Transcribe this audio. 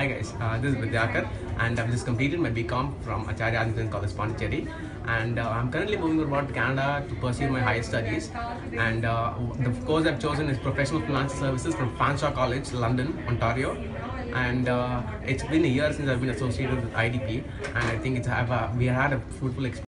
Hi guys, this is Vidyakar and I've just completed my BCom from Acharya Anjan College, Pondicherry, and I'm currently moving about to Canada to pursue my higher studies, and the course I've chosen is Professional Financial Services from Franshawe College, London, Ontario, and it's been a year since I've been associated with IDP, and I think we had a fruitful experience.